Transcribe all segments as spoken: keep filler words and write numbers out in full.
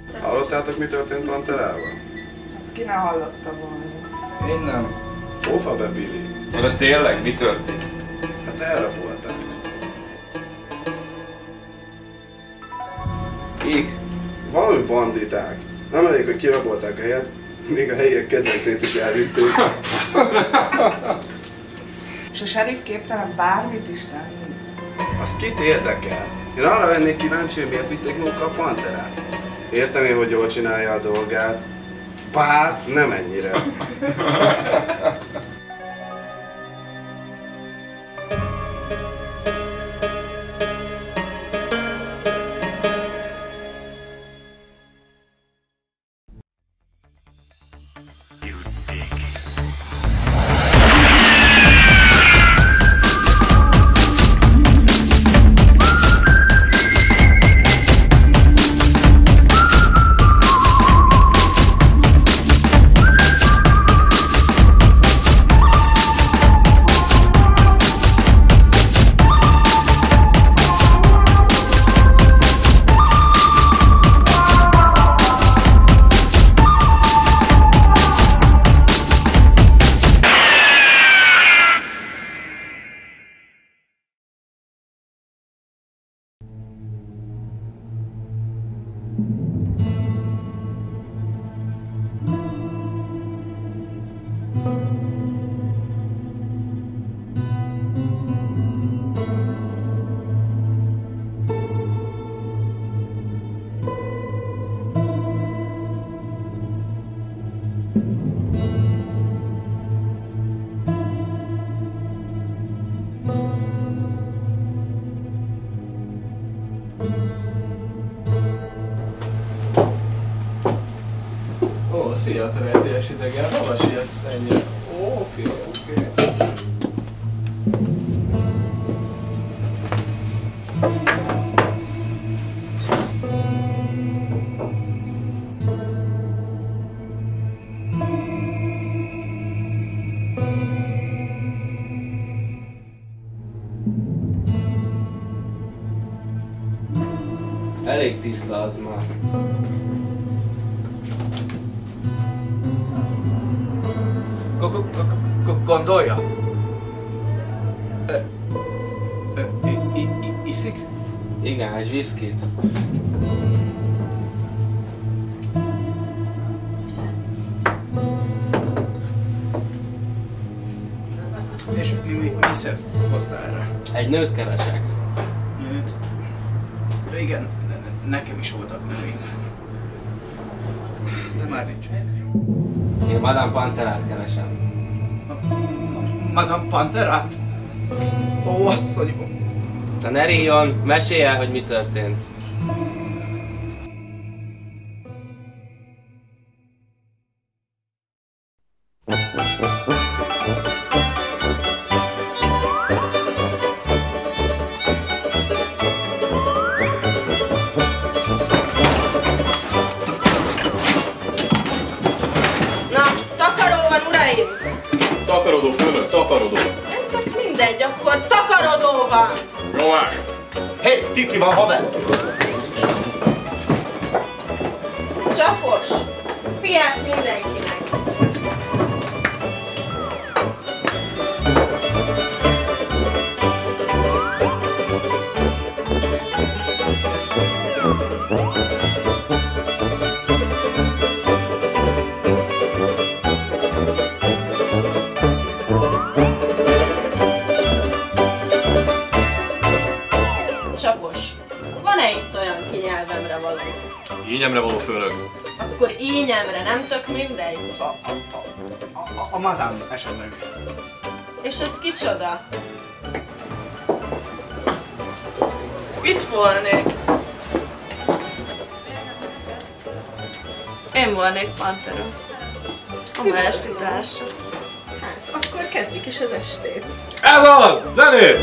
Hallottátok, mi történt Panterával? Hát ki ne hallotta volna. Én nem. Ófa be, Billy. De tényleg, mi történt? Hát elrabolták. Kik? Valami banditák. Nem elég, hogy kirabolták a helyet, még a helyiek kedvencét is elvitték. És a sheriff képtelen bármit is tenni? Az kit érdekel? Én arra lennék kíváncsi, hogy miért vitték magukkal a Panterát. Értem én, hogy jól csinálja a dolgát. Bár nem ennyire. Ó, szia, te rejtélyes idegen, hova sietsz ennyire? Oké, oké. Elég tiszta az már. Gondolja? Iszik? Igen, egy viszkit. És mi, mi, mi szebb hoztál erre? Egy nőt keresek. Nőt? Régen ne, ne, nekem is voltak nőim. De már nincs. Én Madame Panterát keresem. Madame Panterát? Ó, asszonyom! Te ne ríjon, mesélj el, hogy mi történt. Takarodó, főnök, takarodó! Nem tök mindegy, akkor takarodó van! Jó már! Hé, hey, Tiki van, haver! Csapos! Piát mindenkinek! Csapos, van-e itt olyan kinyelvemre való? Ínyemre való, főnök. Akkor ínyemre, nem tök mindegy? A, a, a, a, a madám esetleg. És ez kicsoda? Itt volnék. Én volnék Pantera. A ma esti társa. Hát, akkor kezdjük is az estét. Ez az! Zenét!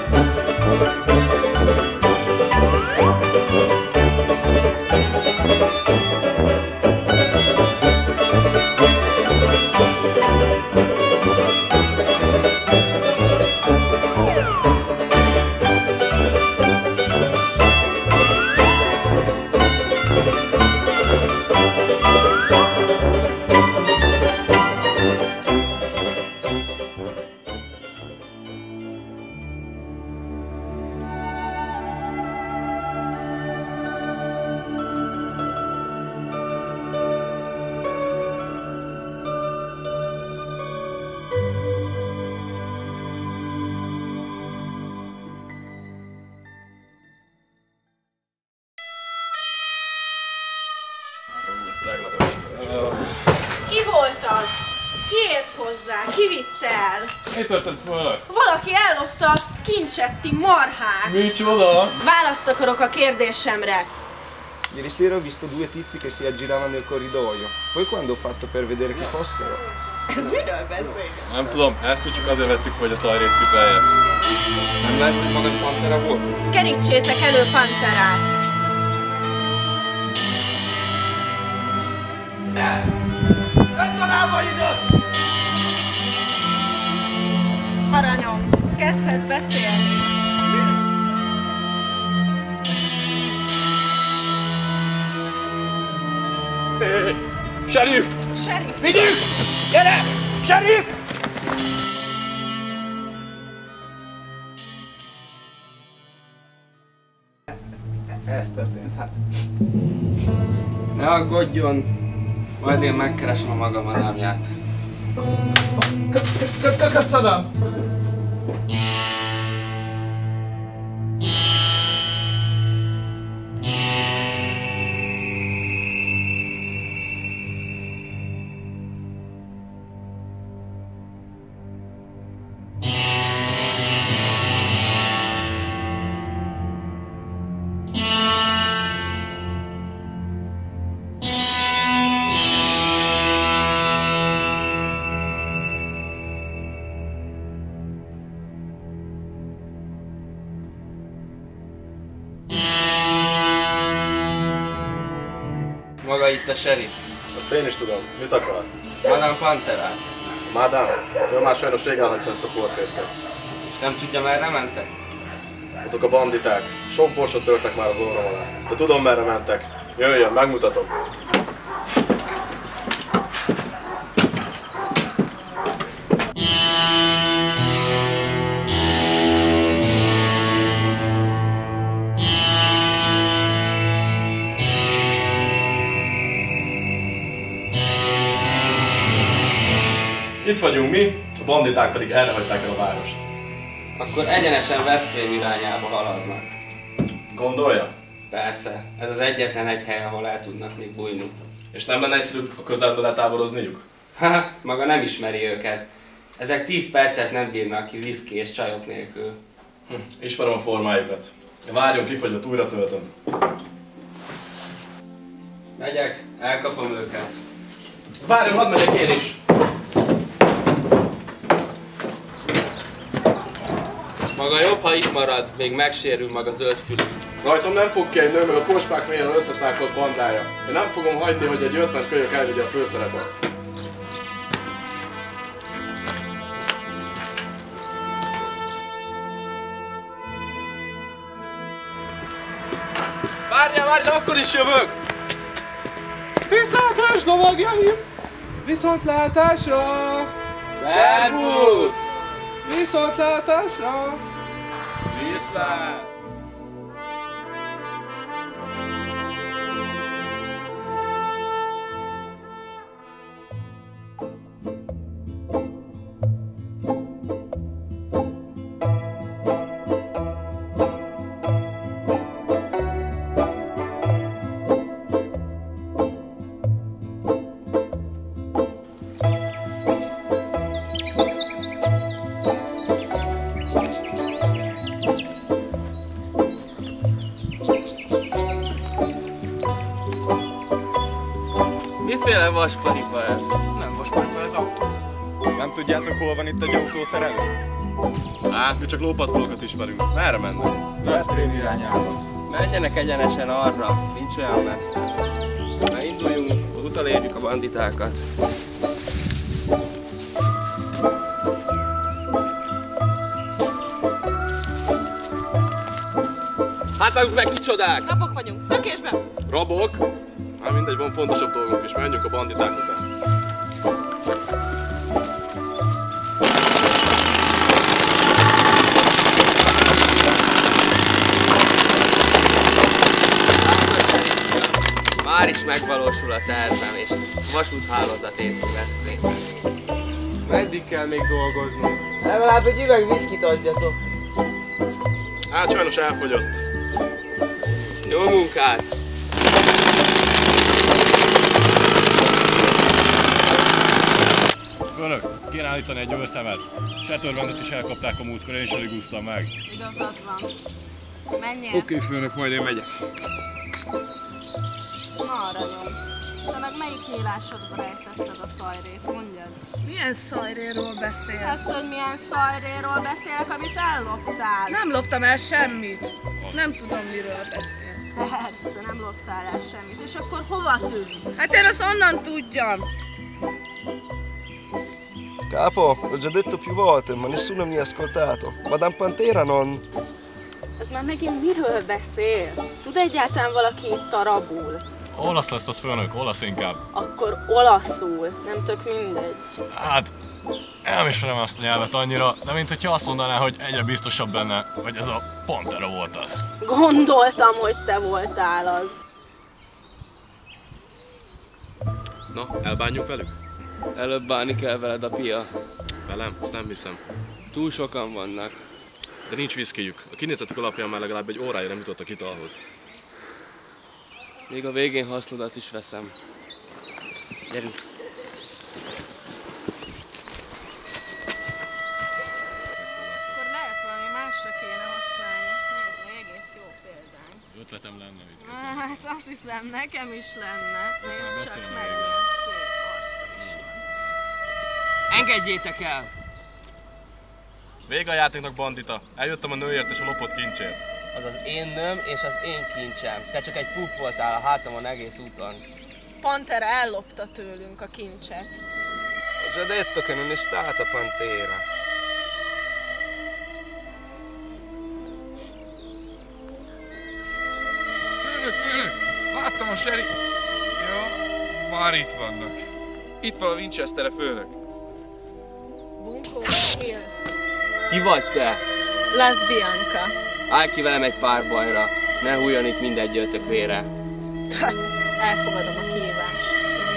Thank you. volt az? Ki ért hozzá? Ki vitte el? Mi történt főnök? Valaki ellopta a kincsetti marhát. Micsoda? Választ akarok a kérdésemre. Ieri sera ho visto due tizi che si aggiravano nel corridoio. Poi quando ho fatto per vedere chi fossero... Ez miről beszél? Nem tudom, ezt csak azért vettük, hogy a szajrét cipelje. Nem lehet, hogy maga Pantera volt? Kerítsétek elő Panterát. Aranyom, kezdhet beszélni. Sheriff! Sheriff! Vigyük! Gyere! Sheriff! Ez történt, hát. Ne aggódjon, majd én megkeresem a maga madámját. Köszönöm! Maga itt a sheriff. Azt én is tudom. Mit akar? Madame Panterát. Mádám, ő már sajnos rég elhagyta ezt a porfészket. És nem tudja, merre mentek? Azok a banditák. Sok borsot törtek már az orrom alá. De tudom, merre mentek. Jöjjön, megmutatom. Itt vagyunk mi, a banditák pedig erre hagyták el a várost. Akkor egyenesen Veszprém irányába haladnak. Gondolja? Persze, ez az egyetlen egy hely, ahol el tudnak még bújni. És nem lenne egyszerűbb a közelbe letáborozniuk? Ha, maga nem ismeri őket. Ezek tíz percet nem bírnak ki viszki és csajok nélkül. Hm, ismerem a formájukat. Várjon, kifogyott, újra töltöm. Megyek, elkapom őket. Várjon, hadd megyek én is! Maga jobb, ha itt marad, még megsérül maga zöldfülű. Rajtam nem fog ki egy nő, meg a kospák mélyen összetákolt bandája. Én nem fogom hagyni, hogy egy ötven kölyök elvigye a főszerepet. Várjál, várjál, akkor is jövök! Viszlátás, lovagjaim! Viszontlátásra! Szervusz! Viszontlátásra! Viszlát! Miféle vasparipa ez? Nem vasparipa, ez autó. Nem tudjátok, hol van itt egy autószerelő? Á, mi csak lópatkolókat ismerünk. Merre mennek? Veszprém irányába. Menjenek egyenesen arra, nincs olyan messze. Na induljunk, utolérjük a banditákat. Hát meg kicsodák! Rabok vagyunk, szökésben! Rabok? Hát mindegy, van fontosabb dolgunk is, menjünk a banditák után. Már is megvalósul a tervem, és vasúthálózat épül Veszprémben. Meddig kell még dolgozni? Legalább egy üveg viszkit adjatok. Hát sajnos elfogyott. Jó munkát! Főnök, kéne állítani egy őrszemet. Setörvendet is elkapták a múltkor, én is alig úsztam meg. Igazad van. Menjél. Oké, okay, főnök, majd én megyek. Na, aranyom. Te meg melyik nyílásodba rejtetted a szajrét, mondjad? Milyen szajréról beszél? Ez, hogy milyen szajréról beszélek, amit elloptál? Nem loptam el semmit. Nem tudom, miről beszél. Persze, nem loptál el semmit. És akkor hova tűnt? Hát én azt onnan tudjam. Capo, l'ho già detto più volte, ma nessuno mi ha ascoltato. Madame Pantera non... Ez már megint miről beszél? Tud egyáltalán valaki itt arabul? Olasz lesz az, főnök, olasz inkább. Akkor olaszul, nem tök mindegy. Hát, nem ismerem azt a nyelvet annyira, de mint hogyha azt mondaná, hogy egyre biztosabb benne, hogy ez a Pantera volt az. Gondoltam, hogy te voltál az. Na, elbánjuk velük? Előbb bánni kell veled a pia. Velem? Ezt nem hiszem. Túl sokan vannak. De nincs viszkijük. A kinézetük alapján már legalább egy órája nem jutottak italhoz. Még a végén hasznodat is veszem. Gyerünk! Akkor lehet valami másra kéne használni. Nézd meg, egész jó példány. Ötletem lenne, mit Hát azt hiszem, nekem is lenne. Nézd csak meg, még. milyen szép arca is van. Engedjétek el! Vége a játéknak, bandita! Eljöttem a nőért és a lopott kincsért. Az az én nőm és az én kincsem. Te csak egy pup voltál a hátamon egész úton. Pantera ellopta tőlünk a kincset. Ho già detto che non è stata Pantera. Főnök, főnök! Láttam a seri... Ja, már itt vannak. Itt van a Winchester-e, főnök. Bunkó, Hill. Ki vagy te? Las Bianca. Állj ki velem egy pár bajra. Ne hújjon itt mindegyőtök vére. Elfogadom a kihívást.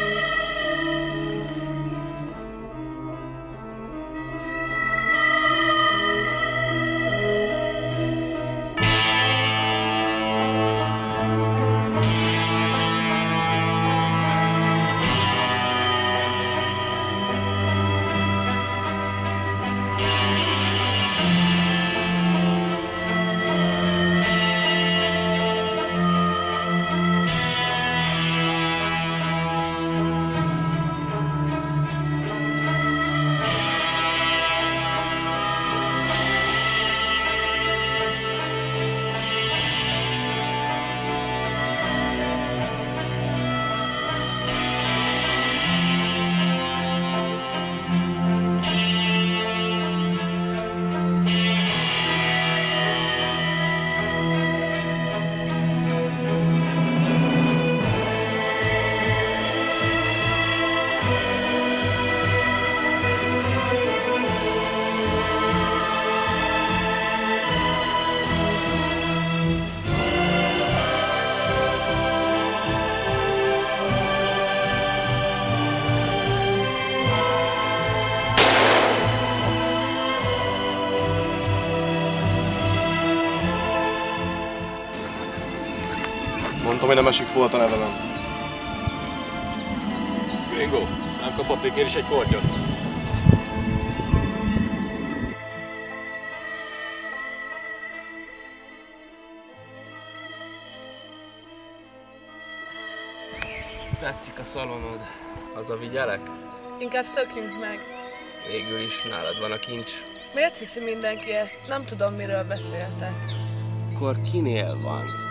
Mondtam, hogy nem esik volt a nevelem. Gringo, nem kaphatnék én is egy kortyot? Tetszik a szalonod. Haza vigyelek? Inkább szökjünk meg. Végül is nálad van a kincs. Miért hiszi mindenki ezt? Nem tudom, miről beszéltek. Akkor kinél van?